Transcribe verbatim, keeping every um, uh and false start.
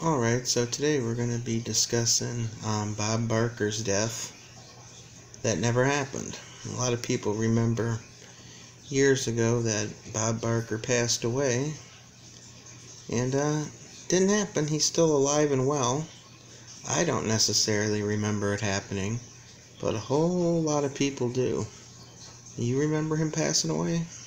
Alright, so today we're going to be discussing um, Bob Barker's death that never happened. A lot of people remember years ago that Bob Barker passed away, and uh, didn't happen. He's still alive and well. I don't necessarily remember it happening, but a whole lot of people do. You remember him passing away?